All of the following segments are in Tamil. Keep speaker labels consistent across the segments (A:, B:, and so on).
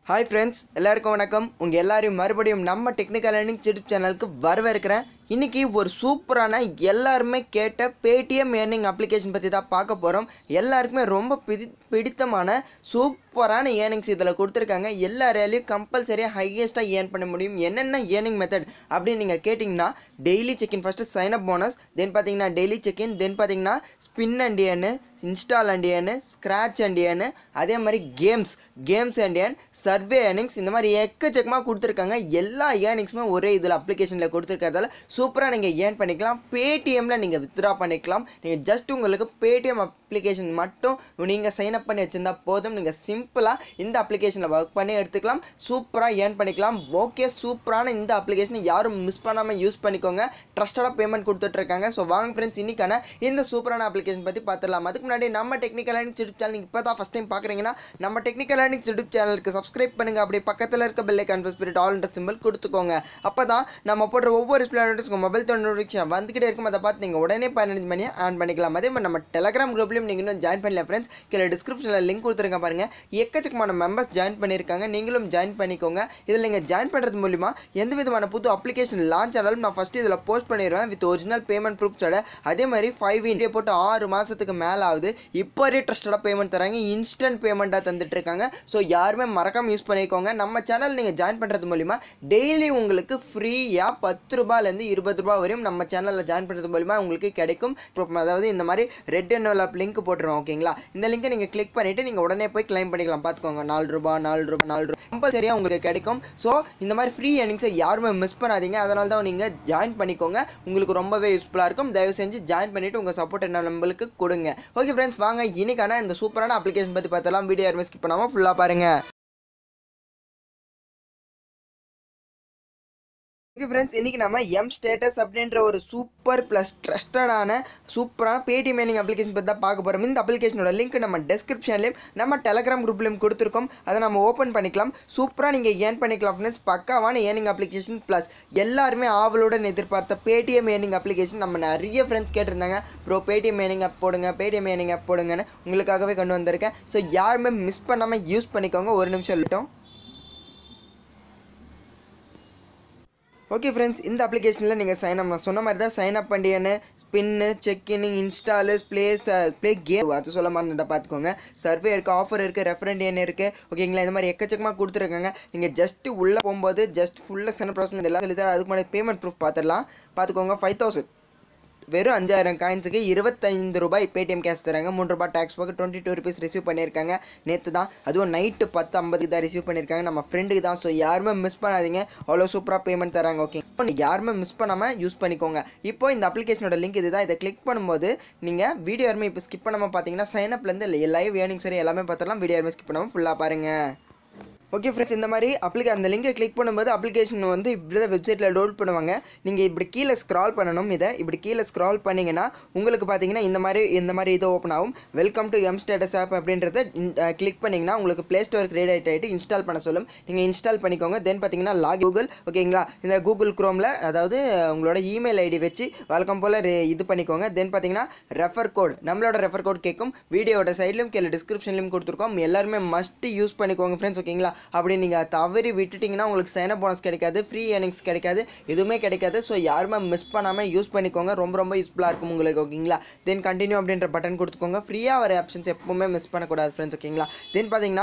A: Hi friends, எல்லாருக்கும் வணக்கம். உங்க எல்லாரையும் மறுபடியும் நம்ம டெக்னிக்கல் லேர்னிங் யூடியூப் சேனலுக்கு வரவேற்கிறேன். இன்னைக்கு ஒரு சூப்பரான எல்லாருமே கேட்ட PAYTM EARNING அப்ளிகேஷன் பத்தி தான் பார்க்க போறோம். எல்லாருக்குமே ரொம்ப பிடித்தமான சூப்பரான ஏர்னிங்ஸ் இதில் கொடுத்துருக்காங்க. எல்லாராலையும் கம்பல்சரியாக ஹையஸ்ட்டாக ஏர்ன் பண்ண முடியும். என்னென்ன ஏர்னிங் மெத்தட் அப்படின்னு நீங்கள் கேட்டிங்கன்னா, daily check in first sign up bonus, then பார்த்தீங்கன்னா டெய்லி செக்இன், தென் பார்த்தீங்கன்னா spin and earn, install and earn, scratch and earn, அதே மாதிரி games and earn, survey earnings, இந்த மாதிரி எக்கச்சக்கமாக கொடுத்துருக்காங்க. எல்லா ஏர்னிங்ஸுமே ஒரே இதில் அப்ளிகேஷனில் கொடுத்துருக்கிறதால சூப்பராக நீங்கள் ஏர்ன் பண்ணிக்கலாம். பேடிஎம்மில் நீங்கள் வித்ட்ரா பண்ணிக்கலாம். நீங்கள் ஜஸ்ட் உங்களுக்கு பேடிஎம் அப்ளிகேஷன் மட்டும் நீங்கள் சைன் அப் பண்ணி வச்சுருந்தா போதும். நீங்கள் சிம்பிளாக இந்த அப்ளிகேஷனில் ஒர்க் பண்ணி எடுத்துக்கலாம். சூப்பராக ஏர்ன் பண்ணிக்கலாம். ஓகே, சூப்பரான இந்த அப்ளிகேஷனை யாரும் மிஸ் பண்ணாமல் யூஸ் பண்ணிக்கோங்க. ட்ரஸ்டடாக பேமெண்ட் கொடுத்துட்ருக்காங்க. ஸோ வாங்க ஃப்ரெண்ட்ஸ், இன்னைக்கான இந்த சூப்பரான அப்ளிகேஷன் பற்றி பார்த்துடலாம். அதுக்கு முன்னாடி நம்ம டெக்னிக்கல் லேர்னிங் யூடியூப் சேனல் இப்போ தான் ஃபஸ்ட் டைம் பார்க்குறீங்கன்னா நம்ம டெக்னிக்கல் லேர்னிங் யூடியூப் சேனலுக்கு சப்ஸ்கிரைப் பண்ணுங்கள். அப்படியே பக்கத்தில் இருக்க பெல் ஐகான் ப்ரெஸ் பண்ணிட்டு ஆல் என்ற சிம்பிள் கொடுத்துக்கோங்க. அப்போ தான் நம்ம போடுற ஒவ்வொரு உங்கள் மொபைல் நோட்டிஃபிகேஷன் வந்துகிட்டே இருக்கும். அதை பார்த்து நீங்கள் உடனே 15 மணி ஆன் பண்ணிக்கலாம். அதே மாதிரி நம்ம டெலகிராம் குரூப்லையும் நீங்கள் இன்னும் ஜாயின் பண்ணல ஃப்ரெண்ட்ஸ். கீழே டிஸ்கிரிப்ஷனில் லிங்க் கொடுத்துருங்க பாருங்கள். எக்கச்சக்கமான மெம்பர்ஸ் ஜாயின் பண்ணியிருக்காங்க. நீங்களும் ஜாயின் பண்ணிக்கோங்க. இதில் நீங்கள் ஜாயின் பண்ணுறது மூலிமா எந்த விதமான புது அப்ளிகேஷன் லான்ச் ஆனாலும் நான் ஃபஸ்ட்டு இதில் போஸ்ட் பண்ணிடுவேன் வித் ஒரிஜினல் பேமெண்ட் ப்ரூஃப்ஸோட. அதே மாதிரி 5 இண்டியா போட்டு 6 மாதத்துக்கு மேலே ஆகுது. இப்போ வரையும் ட்ரஸ்டடாக பேமெண்ட் தராங்க. இன்ஸ்டன்ட் பேமெண்ட்டாக தந்துட்டுருக்காங்க. ஸோ யாருமே மறக்காமல் யூஸ் பண்ணிக்கோங்க. நம்ம சேனல் நீங்கள் ஜாயின் பண்ணுறது மூலிமா டெய்லி உங்களுக்கு ஃப்ரீயாக 10 ரூபாயிலேருந்து 20 ரூபா வரையும் நம்ம சேனலில் ஜாயின் பண்ணுறது மூலிமா உங்களுக்கு கிடைக்கும். அதாவது இந்த மாதிரி ரெட் என்வலப் லிங்க் போட்டுருவோம். ஓகேங்களா, இந்த லிங்கை நீங்கள் கிளிக் பண்ணிவிட்டு நீங்கள் உடனே போய் கிளைம் பண்ணிக்கலாம். பார்த்துக்கோங்க, 4 ரூபா கம்பல்சரியாக உங்களுக்கு கிடைக்கும். ஸோ இந்த மாதிரி ஃப்ரீ ஏர்னிங்ஸை யாருமே மிஸ் பண்ணாதீங்க. அதனால தான் நீங்கள் ஜாயின் பண்ணிக்கோங்க. உங்களுக்கு ரொம்பவே யூஸ்ஃபுல்லாக இருக்கும். தயவு செஞ்சு ஜாயின் பண்ணிவிட்டு உங்கள் சப்போர்ட் என்ன நம்மளுக்கு கொடுங்க. ஓகே ஃப்ரெண்ட்ஸ், வாங்க இன்னைக்கான இந்த சூப்பரான அப்ளிகேஷன் பற்றி பார்த்தலாம். வீடியோ யாருமே ஸ்கிப் பண்ணாமல் ஃபுல்லாக பாருங்கள். ஓகே ஃப்ரெண்ட்ஸ், இன்றைக்கி நம்ம Mstatus அப்படின்ற ஒரு சூப்பர் ப்ளஸ் ட்ரஸ்டடான சூப்பரான PAYTM EARNING அப்ளிகேஷன் பற்றி தான் பார்க்க போகிறோம். இந்த அப்ளிகேஷனோட லிங்க் நம்ம டெஸ்கிரிப்ஷன்லேயும் நம்ம டெலகிராம் குரூப்லையும் கொடுத்துருக்கோம். அதை நம்ம ஓப்பன் பண்ணிக்கலாம். சூப்பராக நீங்கள் ஏர்ன் பண்ணிக்கலாம் ஃப்ரெண்ட்ஸ். பக்காவான ஏர்னிங் அப்ளிகேஷன் ப்ளஸ் எல்லாருமே ஆவலுடன் எதிர்பார்த்த PAYTM EARNING அப்ளிகேஷன் நம்ம நிறைய ஃப்ரெண்ட்ஸ் கேட்டிருந்தாங்க. ப்ரோ PAYTM EARNING ஆப் போடுங்க, PAYTM EARNING ஆப் போடுங்கன்னு உங்களுக்காகவே கொண்டு வந்திருக்கேன். ஸோ யாருமே மிஸ் பண்ணாமல் யூஸ் பண்ணிக்கோங்க. ஒரு நிமிஷம் இல்லட்டும். ஓகே ஃப்ரெண்ட்ஸ், இந்த அப்ளிகேஷனில் நீங்கள் சைன் அப், நான் சொன்ன மாதிரி தான் சைன் அப் பண்ணியன்னு, spin, check in, install, play game, அது சொல்ல மாதிரி பார்த்துக்கோங்க. சர்வே இருக்குது, ஆஃபர் இருக்குது, ரெஃபரண்ட் ஏன் இருக்குது. ஓகேங்களா, இந்த மாதிரி எக்கச்சக்கமாக கொடுத்துருக்காங்க. நீங்கள் ஜஸ்ட்டு உள்ளே போகும்போது ஜஸ்ட் ஃபுல்லாக சென்ட் ப்ராசஸ் எல்லாம் சொல்லி தர. அதுக்கு முன்னாடி பேமெண்ட் ப்ரூஃப் பார்த்துடலாம். பார்த்துக்கோங்க, 5000 வெறும் 5000 காயின்ஸுக்கு 25 ரூபாய் பேடிஎம் கேஷ் தராங்க. 3 ரூபாய் டேக்ஸ் போக 22 ருபீஸ் ரிசீவ் பண்ணியிருக்காங்க நேற்று தான். அதுவும் நைட்டு 10:50 தான் ரிசீவ் பண்ணியிருக்காங்க. நம்ம ஃப்ரெண்டுக்கு தான். ஸோ யாருமே மிஸ் பண்ணாதீங்க. அவ்வளோ சூப்பராக பேமெண்ட் தராங்க. ஓகே, இப்போ நீங்கள் யாருமே மிஸ் பண்ணாமல் யூஸ் பண்ணிக்கோங்க. இப்போ இந்த அப்ளிகேஷனோட லிங்க் இது தான். இதை கிளிக் பண்ணும்போது நீங்கள் வீடியோ யாருமே இப்போ ஸ்கிப் பண்ணாமல் பார்த்தீங்கன்னா சைனப்லேருந்து லைவ் ஏர்னிங் சரி எல்லாமே பார்த்துலாம். வீடியோ யாருமே ஸ்கிப் பண்ணாமல் ஃபுல்லாக பாருங்கள். ஓகே ஃப்ரெண்ட்ஸ், இந்த மாதிரி அந்த லிங்கை கிளிக் பண்ணும்போது அப்ளிகேஷன் வந்து இப்படி தான் வெப்சைட்டில் லோட் பண்ணுவாங்க. நீங்கள் இப்படி கீழே ஸ்க்ரால் பண்ணணும். இதை இப்படி கீழே ஸ்க்ரால் பண்ணிங்கன்னா உங்களுக்கு பார்த்தீங்கன்னா இந்த மாதிரி இது ஓப்பன் ஆகும். வெல்கம் டு Mstatus ஆப் அப்படின்றத கிளிக் பண்ணிங்கன்னா உங்களுக்கு ப்ளே ஸ்டோர் கிரியேட் ஆகிட்டு இன்ஸ்டால் பண்ண சொல்லும். நீங்கள் இன்ஸ்டால் பண்ணிக்கோங்க. தென் பார்த்தீங்கன்னா கூகுள், ஓகேங்களா, இந்த கூகுள் க்ரோமில் அதாவது உங்களோட இமெயில் ஐடி வச்சு வழக்கம் போல் இது பண்ணிக்கோங்க. தென் பார்த்தீங்கன்னா ரெஃபர் கோட், நம்மளோட ரெஃபர் கோட் கேட்கும். வீடியோட சைட்லையும் கீழே டிஸ்கிரிப்ஷன்லையும் கொடுத்துருக்கோம். எல்லாருமே மஸ்ட் யூஸ் பண்ணிக்கோங்க ஃப்ரெண்ட்ஸ். ஓகேங்களா, அப்படி நீங்கள் தவறி விட்டுட்டிங்கன்னா உங்களுக்கு சைன் அப் போனஸ் கிடைக்காது, ஃப்ரீ ஏர்னிங்ஸ் கிடைக்காது, எதுவுமே கிடைக்காது. ஸோ யாருமே மிஸ் பண்ணாமல் யூஸ் பண்ணிக்கோங்க. ரொம்ப யூஸ்ஃபுல்லாக இருக்கும் உங்களுக்கு. ஓகேங்களா, தென் கண்டினியூ அப்படின்ற பட்டன் கொடுத்துக்கோங்க. ஃப்ரீயாக வர ஆப்ஷன்ஸ் எப்பவுமே மிஸ் பண்ணக்கூடாது ஃப்ரெண்ட்ஸ். ஓகேங்களா, தென் பார்த்தீங்கன்னா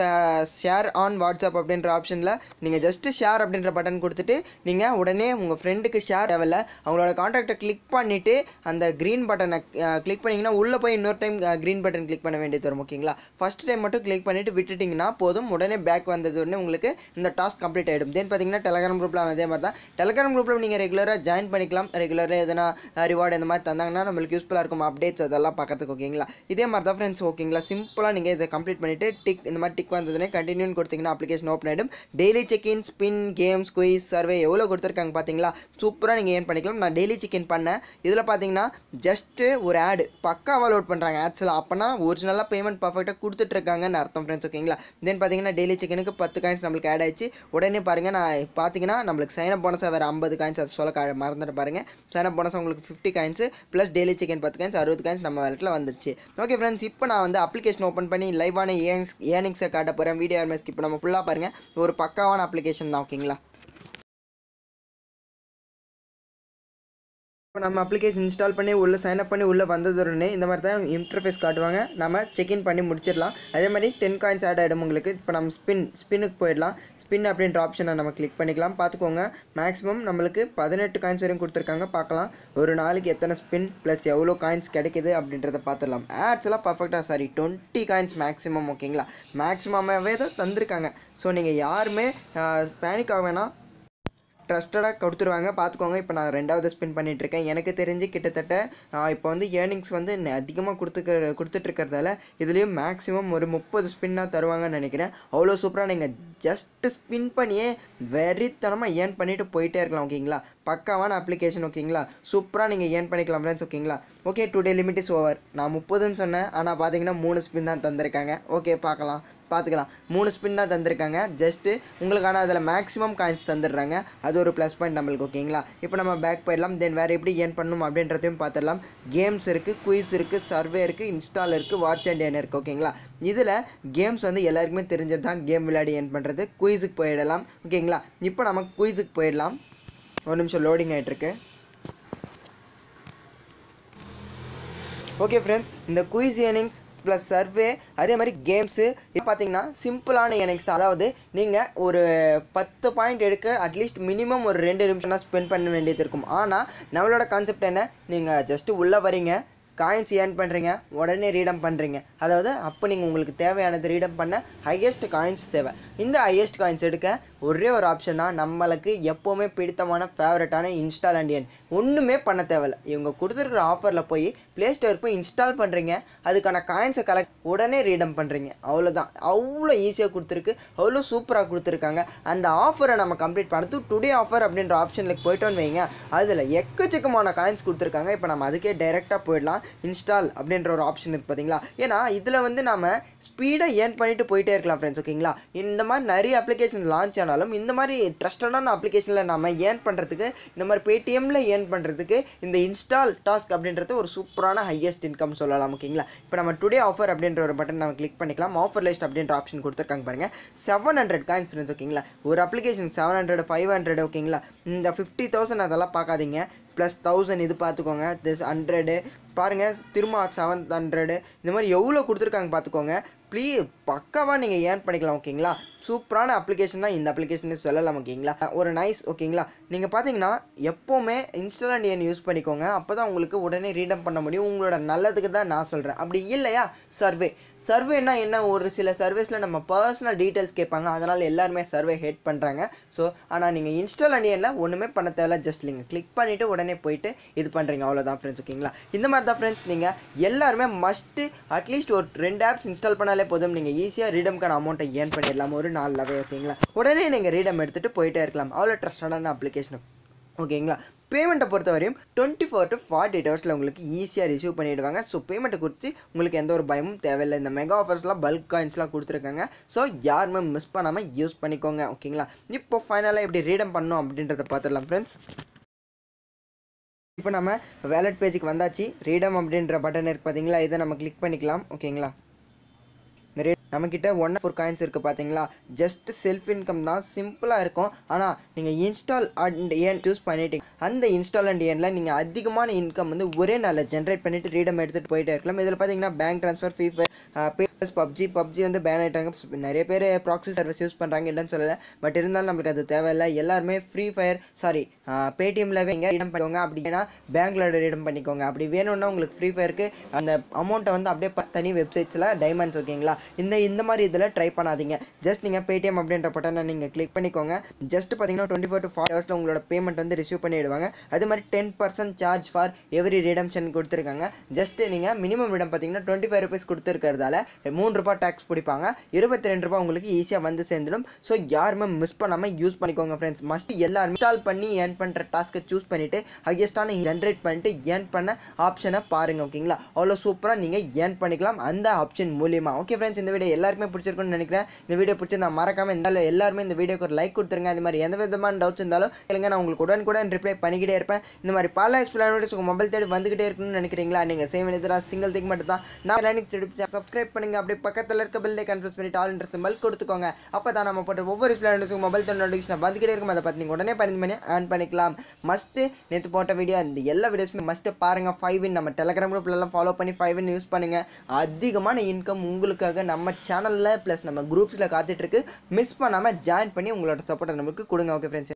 A: ஷேர் ஆன் வாட்ஸ்அப் அப்படின்ற ஆப்ஷனில் நீங்கள் ஜஸ்ட்டு ஷேர் அப்படின்ற பட்டன் கொடுத்துட்டு நீங்கள் உடனே உங்கள் ஃப்ரெண்டுக்கு ஷேர் தேவையில்ல, அவங்களோட கான்டாக்டை கிளிக் பண்ணிவிட்டு அந்த க்ரீன் பட்டனை கிளிக் பண்ணிங்கன்னா உள்ளே போய் இன்னொரு டைம் க்ரீன் பட்டன் கிளிக் பண்ண வேண்டியது வரும். ஓகேங்களா, ஃபஸ்ட் டைம் மட்டும் கிளிக் பண்ணிவிட்டு விட்டுட்டிங்கன்னா போதும். உடனே பேக் வந்தது உடனே உங்களுக்கு இந்த டாஸ்க் கம்ப்ளீட் ஆகிடும். தென் பார்த்தீங்கன்னா டெலகிராம் குரூப்பில் அதே மாதிரி தான். டெலகிராம் குரூப்பில் நீங்கள் ரெகுலராக ஜாயின் பண்ணிக்கலாம். ரெகுலராக எதனா ரிவார்டு இந்த மாதிரி தந்தாங்கன்னா நம்மளுக்கு யூஸ்ஃபுல்லாக இருக்கும். அப்டேட்ஸ் அதெல்லாம் பார்க்கறதுக்கு. ஓகேங்களா, இதே மாதிரி தான் ஃப்ரெண்ட்ஸ். ஓகேங்களா, சிம்பிளாக நீங்கள் இதை கம்ப்ளீட் பண்ணிவிட்டு இந்த மாதிரி டிக் வந்ததுனே கண்டினியூன்னு கொடுத்தீங்கன்னா அப்ளிகேஷன் ஓப்பன் ஆகிடும். Daily check in, spin, games, quiz, survey எவ்வளோ கொடுத்துருக்காங்க பார்த்தீங்களா. சூப்பராக நீங்கள் ஏர்ன் பண்ணிக்கலாம். நான் டெய்லி செக்இன் பண்ணேன். இதில் பார்த்தீங்கன்னா ஜஸ்ட்டு ஒரு ஆடு பக்காவாக லோட் பண்ணுறாங்க ஆட்ஸ்லாம். அப்போனா ஒரிஜினலாக பேமெண்ட் பர்ஃபெக்டாக கொடுத்துட்ருக்காங்கன்னு அர்த்தம் ஃப்ரெண்ட்ஸ். ஓகேங்களா, தென் பார்த்தீங்கன்னா டெய்லி செக்இன் செகண்டுக்கு 10 காயின்ஸ் நம்மளுக்கு ஆட் ஆயிடுச்சு. உடனே பாருங்கள் நான் பார்த்தீங்கன்னா நம்மளுக்கு சைனப் போனஸாக வேறு 50 காயின்ஸ் அது சொல்ல மறந்துட்டு பாருங்கள். சைனப் போனஸாக உங்களுக்கு 50 coins plus daily second 10 coins 60 coins நம்ம வேலட்டில் வந்துச்சு. ஓகே ஃப்ரெண்ட்ஸ், இப்போ நான் வந்து அப்ளிகேஷன் ஓப்பன் பண்ணி லைவான ஏர்னிங்ஸை காட்ட போகிறேன். வீடியோ யாருமே ஸ்கிப் நம்ம ஃபுல்லாக பாருங்கள். ஒரு பக்காவான அப்ளிகேஷன் தான். ஓகேங்களா, இப்போ நம்ம அப்ளிகேஷன் இன்ஸ்டால் பண்ணி உள்ளே சைன்அப் பண்ணி உள்ளே வந்ததுடனே இந்த மாதிரி தான் இன்டர்ஃபேஸ் காட்டுவாங்க. நம்ம செக்இன் பண்ணி முடிச்சிடலாம். அதே மாதிரி 10 காயின்ஸ் ஆட் ஆகிடும் உங்களுக்கு. இப்போ நம்ம ஸ்பின்னுக்கு போயிடலாம். ஸ்பின் அப்படின்ற ஆப்ஷனை நம்ம கிளிக் பண்ணிக்கலாம். பார்த்துக்கோங்க, மேக்ஸிமம் நம்மளுக்கு 18 காயின்ஸ் வரையும் கொடுத்துருக்காங்க. பார்க்கலாம் ஒரு நாளைக்கு எத்தனை ஸ்பின் ப்ளஸ் எவ்வளோ காயின்ஸ் கிடைக்குது அப்படின்றத பார்த்துடலாம். ஆட்ஸ் எல்லாம் பர்ஃபெக்டாக 20 காயின்ஸ் மேக்ஸிமம். ஓகேங்களா, மேக்ஸிமமாகவே தான் தந்திருக்காங்க. ஸோ நீங்கள் யாருமே பேனிக் ஆக வேணாம், ட்ரஸ்டடாக கொடுத்துருவாங்க. பார்த்துக்கோங்க, இப்போ நான் 2வது ஸ்பின் பண்ணிகிட்ருக்கேன். எனக்கு தெரிஞ்சு கிட்டத்தட்ட இப்போ வந்து ஏர்னிங்ஸ் வந்து அதிகமாக கொடுத்துட்ருக்கிறதால இதுலேயும் மேக்ஸிமம் ஒரு 30 ஸ்பின்னாக தருவாங்கன்னு நினைக்கிறேன். அவ்வளோ சூப்பராக நீங்கள் ஜஸ்ட்டு ஸ்பின் பண்ணியே வெறித்தனமாக ஏர்ன் பண்ணிவிட்டு போயிட்டே இருக்கலாம். ஓகேங்களா, பக்காவான அப்ளிகேஷன். ஓகேங்களா, சூப்பராக நீங்கள் ஏர்ன் பண்ணிக்கலாம் ஃப்ரெண்ட்ஸ். ஓகேங்களா, okay today limit is over. நான் 30ன்னு சொன்னேன், ஆனால் பார்த்தீங்கன்னா 3 ஸ்பின் தான் தந்திருக்காங்க. ஓகே பார்த்துக்கலாம் 3 ஸ்பின் தான் தந்திருக்காங்க. ஜஸ்ட்டு உங்களுக்கான அதில் மேக்ஸிமம் காயின்ஸ் தந்துடுறாங்க. அது ஒரு ப்ளஸ் பாயிண்ட் நம்மளுக்கு. ஓகேங்களா, இப்போ நம்ம பேக் போயிடலாம். தென் வேறு எப்படி ஏர்ன் பண்ணணும் அப்படின்றதையும் பார்த்துடலாம். கேம்ஸ் இருக்குது, குயிஸ் இருக்குது, சர்வே இருக்குது, இன்ஸ்டால் இருக்குது, வாட்ச் அண்ட் ஏர்ன் இருக்குது. ஓகேங்களா, இதில் கேம்ஸ் வந்து எல்லாருக்குமே தெரிஞ்சது தான். கேம் விளையாடி ஏர்ன் பண்ணுறது. குயிஸுக்கு போயிடலாம். ஓகேங்களா, இப்போ நம்ம குயிஸுக்கு போயிடலாம். ஒரு நிமிஷம் லோடிங் ஆகிட்டுருக்கு. ஓகே ஃப்ரெண்ட்ஸ், இந்த குயிஸ் ஏர்னிங்ஸ் ப்ளஸ் சர்வே அதே மாதிரி கேம்ஸு இது பார்த்தீங்கன்னா சிம்பிளான ஏர்னிங்ஸ் தான். அதாவது நீங்கள் ஒரு 10 பாயிண்ட் எடுக்க அட்லீஸ்ட் மினிமம் ஒரு 2 நிமிஷம் தான் ஸ்பெண்ட் பண்ண வேண்டியது இருக்கும். ஆனால் நம்மளோட கான்செப்ட் என்ன, நீங்கள் ஜஸ்ட்டு உள்ளே வரீங்க, காயின்ஸ் ஏர்ன் பண்ணுறீங்க, உடனே ரீடம் பண்ணுறீங்க. அதாவது அப்போ நீங்கள் உங்களுக்கு தேவையானது ரீடம் பண்ண ஹையஸ்ட் காயின்ஸ் தேவை. இந்த ஹையஸ்ட் காயின்ஸ் எடுக்க ஒரே ஒரு ஆப்ஷன் தான், நம்மளுக்கு எப்போவுமே பிடித்தமான ஃபேவரட்டான இன்ஸ்டால் அண்ட் ஏர்ன். ஒன்றுமே பண்ண தேவையில்லை. இவங்க கொடுத்துருக்குற ஆஃபரில் போய் ப்ளே ஸ்டோர் போய் இன்ஸ்டால் பண்ணுறீங்க, அதுக்கான காயின்ஸை கலெக்ட் உடனே ரீடம் பண்ணுறீங்க. அவ்வளோதான். அவ்வளோ ஈஸியாக கொடுத்துருக்கு, அவ்வளோ சூப்பராக கொடுத்துருக்காங்க. அந்த ஆஃபரை நம்ம கம்ப்ளீட் பண்ணுறது டுடே ஆஃபர் அப்படின்ற ஆப்ஷனுக்கு போய்ட்டோன்னு வைங்க, அதில் எக்கச்சக்கமான காயின்ஸ் கொடுத்துருக்காங்க. இப்போ நம்ம அதுக்கே டைரெக்டாக போயிடலாம். இன்ஸ்டால் அப்படின்ற ஒரு ஆப்ஷன் இருக்குது பார்த்தீங்களா. ஏன்னா இதில் வந்து நம்ம ஸ்பீடாக ஏர்ன் பண்ணிட்டு போயிட்டே இருக்கலாம் ஃப்ரெண்ட்ஸ். ஓகேங்களா, இந்த மாதிரி நிறைய அப்ளிகேஷன் லான்ச் ஆனாலும் இந்த மாதிரி ட்ரஸ்டடான அப்ளிகேஷனில் நம்ம ஏர்ன் பண்ணுறதுக்கு, இந்த மாதிரி பேடிஎம்மில் ஏர்ன் பண்ணுறதுக்கு இந்த இன்ஸ்டால் டாஸ்க் அப்படின்றது ஒரு சூப்பரான ஹையஸ்ட் இன்கம் சொல்லலாம். ஓகேங்களா, இப்போ நம்ம டுடே ஆஃபர் அப்படின்ற ஒரு பட்டன் நம்ம கிளிக் பண்ணிக்கலாம். ஆஃபர் லிஸ்ட் அப்படின்ற ஆப்ஷன் கொடுத்துருக்காங்க பாருங்கள். 700 காயின்ஸ் ஃப்ரெண்ட்ஸ். ஓகேங்களா, ஒரு அப்ளிகேஷன் 700 500. ஓகேங்களா, இந்த 50,000 அதெல்லாம் பார்க்காதீங்க. ப்ளஸ் 1000 இது பார்த்துக்கோங்க. திஸ் 100 பாருங்கள், திரும்ப 700 இந்த மாதிரி எவ்வளோ கொடுத்துருக்காங்க பார்த்துக்கோங்க. ப்ளீஸ் பக்காவாக நீங்கள் ஏர்ன் பண்ணிக்கலாம். ஓகேங்களா, சூப்பரான அப்ளிகேஷன் தான் இந்த அப்ளிகேஷனே சொல்லலாம். ஓகேங்களா, ஒரு நைஸ். ஓகேங்களா, நீங்கள் பார்த்தீங்கன்னா எப்போவுமே இன்ஸ்டால் அண்ட் ஏர்ன் யூஸ் பண்ணிக்கோங்க. அப்போ தான் உங்களுக்கு உடனே ரீடம் பண்ண முடியும். உங்களோட நல்லதுக்கு தான் நான் சொல்கிறேன். அப்படி இல்லையா சர்வேனா என்ன, ஒரு சில சர்வேஸில் நம்ம பர்சனல் டீட்டெயில்ஸ் கேட்பாங்க. அதனால் எல்லாருமே சர்வே ஹேட் பண்ணுறாங்க. ஸோ ஆனால் நீங்கள் இன்ஸ்டால் அண்ட் ஏர்னில் ஒன்றுமே பண்ண தேவை. ஜஸ்ட் நீங்கள் கிளிக் பண்ணிவிட்டு உடனே போயிட்டு இது பண்ணுறீங்க. அவ்வளோதான் ஃப்ரெண்ட்ஸ். ஓகேங்களா, இந்த மாதிரி தான் ஃப்ரெண்ட்ஸ். நீங்கள் எல்லாருமே மஸ்ட்டு அட்லீஸ்ட் ஒரு 2 ஆப்ஸ் இன்ஸ்டால் பண்ணாலே போதும். நீங்கள் ஈஸியாக ரீடம்க்கான அமௌண்ட்டை ஏர்ன் பண்ணிடலாம் ஒரு நாளாகவே. ஓகேங்களா, உடனே நீங்கள் ரீடம் எடுத்துகிட்டு போயிட்டே இருக்கலாம். அவ்வளோ ட்ரஸ்டடான அப்ளிகேஷன். ஓகேங்களா, பேமெண்ட்டை பொறுத்த வரையும் 24 to 48 ஹவர்ஸில் உங்களுக்கு ஈஸியாக ரிசீவ் பண்ணிவிடுவாங்க. ஸோ பேமெண்ட்டை குறித்து உங்களுக்கு எந்த ஒரு பயமும் தேவையில்லை. இந்த மெகா ஆஃபர்ஸ்லாம் பல்க் காயின்ஸ்லாம் கொடுத்துருக்காங்க. ஸோ யாருமே மிஸ் பண்ணாமல் யூஸ் பண்ணிக்கோங்க. ஓகேங்களா, இப்போ ஃபைனலாக எப்படி ரீடம் பண்ணணும் அப்படின்றத பார்த்துடலாம் ஃப்ரெண்ட்ஸ். இப்போ நம்ம வேலட் பேஜுக்கு வந்தாச்சு. ரீடம் அப்படின்ற பட்டன் இருக்குது பார்த்தீங்களா, இதை நம்ம கிளிக் பண்ணிக்கலாம். ஓகேங்களா, நம்மக்கிட்ட 104 காயின்ஸ் இருக்குது பார்த்தீங்களா. ஜஸ்ட் செல்ஃப் இன்கம் தான், சிம்பிளாக இருக்கும். ஆனால் நீங்கள் இன்ஸ்டால் அண்ட் ஏர்ன் சூஸ் பண்ணிட்டீங்க. அந்த இன்ஸ்டால் அண்ட் ஏர்னில் நீங்கள் அதிகமான இன்கம் வந்து ஒரே நாளில் ஜென்ரேட் பண்ணிவிட்டு ரீடம் எடுத்துகிட்டு போயிட்டே இருக்கலாம். இதில் பார்த்தீங்கன்னா bank transfer, free fire, PUBG வந்து பேன் ஆகிட்டாங்க. நிறைய பேர் ப்ராக்ஸி சர்வீஸ் யூஸ் பண்ணுறாங்க, இல்லைன்னு சொல்லலை. பட் இருந்தாலும் நம்மளுக்கு அது தேவையில்லை. எல்லாருமே ஃப்ரீ ஃபயர் பேடிஎம்மில் இங்கே ரீடம் பண்ணிக்கோங்க. அப்படின்னா பேங்க்கில் ரீடம் பண்ணிக்கோங்க. அப்படி வேணும்னா உங்களுக்கு ஃப்ரீ ஃபயருக்கு அந்த அமௌண்ட்டை வந்து அப்படியே தனி வெப்சைட்ஸில் டைமண்ட்ஸ். ஓகேங்களா, இந்த மாதிரி இதில் ட்ரை பண்ணாதீங்க. ஜஸ்ட் நீங்கள் பேடிஎம் அப்படின்ற பட்டனை நீங்கள் கிளிக் பண்ணிக்கோங்க. ஜஸ்ட் பார்த்தீங்கன்னா 24 to 40 ஹவர்ஸில் உங்களோட பேமெண்ட் வந்து ரிசீவ் பண்ணிவிடுவாங்க. அது மாதிரி 10% சார்ஜ் ஃபார் எவ்ரி ரிடம்ஷன் கொடுத்துருக்காங்க. ஜஸ்ட் நீங்கள் மினிமம் ரிடம் பார்த்தீங்கன்னா 25 rupees கொடுத்துருக்கிறதால ரூபாய் டேக்ஸ் பிடிப்பாங்க. 22 ரூபாய் உங்களுக்கு ஈஸியாக வந்து சேர்ந்துடும். ஸோ யாருமே மிஸ் பண்ணாமல் யூஸ் பண்ணிக்கோங்க ஃப்ரெண்ட்ஸ். மஸ்ட் எல்லாரும் இன்ஸ்டால் பண்ணி ஏர்ன் பண்ணுற டாஸ்க்கை சூஸ் பண்ணிவிட்டு ஹையஸ்ட்டான ஜென்ரேட் பண்ணிட்டு ஏர்ன் பண்ண ஆப்ஷனை பாருங்கள். ஓகேங்களா, அவ்வளோ சூப்பராக நீங்கள் ஏர்ன் பண்ணிக்கலாம் அந்த ஆப்ஷன் மூலியமா. ஓகே ஃப்ரெண்ட்ஸ், இந்த வீடியோ எல்லாருக்குமே பிடிச்சிருக்குன்னு நினைக்கிறேன். இந்த வீடியோ பிடிச்சிருந்தா மறக்காமல் இருந்தாலும் எல்லாருமே இந்த வீடியோக்கு ஒரு லைக் கொடுத்துருங்க. அது மாதிரி எந்த விதமான டவுட்ஸ் இருந்தாலும் இல்லைங்க, நான் உங்களுக்கு உடனுக்குடன் ரிப்ளை பண்ணிக்கிட்டே இருப்பேன். இந்த மாதிரி பல எக்ஸ்பிளனேஷன்ஸ் உங்கள் மொபைல் தேடி வந்துகிட்டே இருக்குன்னு நினைக்கிறீங்களா? நீங்கள் செய்ய வேண்டியதுனா சிங்கிள் திங் மட்டும் தான். நான் சப்ஸ்கிரைப் பண்ணுங்க. அப்படியே பக்கத்தில் இருக்க பெல் ஐகான் பிரஸ் பண்ணிட்டு ஆல் என்ற சிம்பல் கொடுத்துக்கோங்க. அப்போ தான் நம்ம போட்ட ஒவ்வொரு எக்ஸ்பிளனேஷன்ஸும் மொபைல் தேடி நோட்டிஃபிகேஷன் வந்துகிட்டே இருக்கும். அதை பார்த்து நீங்கள் உடனே பண்ணி ஏர்ன் பண்ணிக்கலாம். மஸ்ட் நேற்று போட்ட வீடியோ இந்த எல்லா வீடியோஸுமே மஸ்ட் பாருங்க. 5 நம்ம டெலிகிராம் குரூப்லாம் ஃபாலோ பண்ணி 5 யூஸ் பண்ணுங்க. அதிகமான இன்கம் உங்களுக்காக நம்ம சேனலில் ப்ளஸ் நம்ம குரூப்ஸில் காத்துட்டு இருக்கு. மிஸ் பண்ணாமல் ஜாயின் பண்ணி உங்களோட சப்போர்ட்டை நமக்கு கொடுங்க. Okay friends.